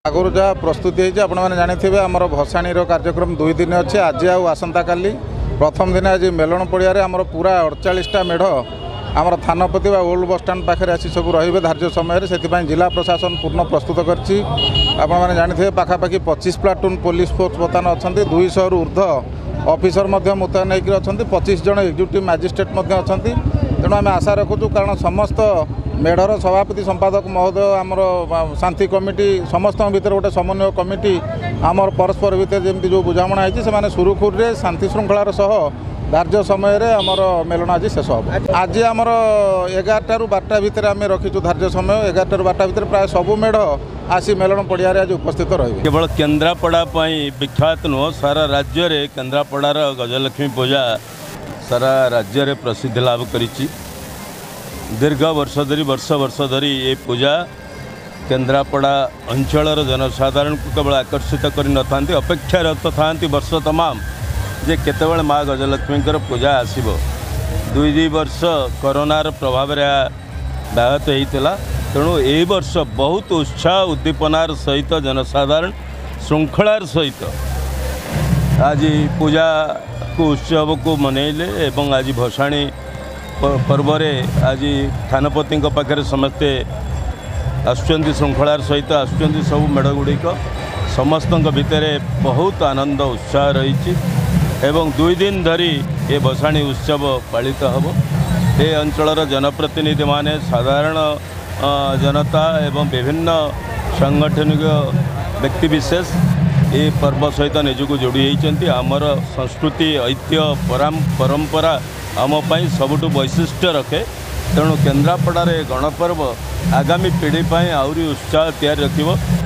आगुरी जहाँ प्रस्तुति होती आपने जानी आम भसाणी कार्यक्रम 2 दिन अच्छे आज आसंता काली प्रथम दिन आज मेलन पड़िया आम पूरा 48टा मेढ़ आमर थानपति व ओल्ड बस स्टाण्ड पाखे आसी सब रे धार्य समय से जिला प्रशासन पूर्ण प्रस्तुत करछि। आपने जानी पाखापाखि 25 प्लाटून पुलिस फोर्स बर्तमान अच्छा 200 रु ऊर्ध ऑफिसर मुतयन होकर 25 जन एक्जिक्यूटिव मजिस्ट्रेट अच्छा। तेणु आम आशा रखुचु कारण समस्त मेढ़र सभापति संपादक महोदय आमर शांति कमिटी समस्त भितर गोटे समन्वय कमिटी आमर परस्पर भितर जमी जो बुझामणा है सुरुखुर रे शांति श्रृंखलार सह धार्य समय रे आमर मेलन आज शेष हम। आज आमर 11टा रु 12टा भितर आम रखीचु धार्य समय 11टा रु 12टा भितर प्राय सबू मेढ़ आसी मेलन पड़िया आज उपस्थित रही। केवल केन्द्रापड़ा विख्यात नुह सारा राज्य रे केन्द्रापड़ार गजलक्ष्मी पूजा सारा राज्य रे प्रसिद्धि लाभ करिछि। दीर्घ वर्ष धरी ये पूजा केन्द्रापड़ा अंचलर जनसाधारण को केवल आकर्षित कर न था अपेक्षारत था वर्ष तमाम जे केतबेले माँ गजलक्ष्मी पूजा आसीबो। 2 वर्ष कोरोनार प्रभाव व्याहत होता तेणु ए वर्ष बहुत उत्साह उद्दीपनार सहित जनसाधारण श्रृंखलार सहित आज पूजा को उत्सव को मनइले एवं आज भसाणी पर्व आज थानपति पाखे समस्ते आसुचंती श्रृंखलार सहित आसुचंती सब मेढ़ गुड़िक समस्त भितर बहुत आनंद उत्साह रही एवं 2 दिन धरी ये भसाणी उत्सव पालित हम। ये अंचलर जनप्रतिनिधि माने साधारण जनता एवं विभिन्न सांगठनिक व्यक्तिविशेष ये पर्व सहित निजक जोड़ी होती। आमर संस्कृति ऐतिह्य परंपरा आमपाई सबुठु वैशिष्ट्य रखे तेणु केन्द्रापड़ारे गणपर्व आगामी पीढ़ी आहरी उत्साह तैयारी रखिब।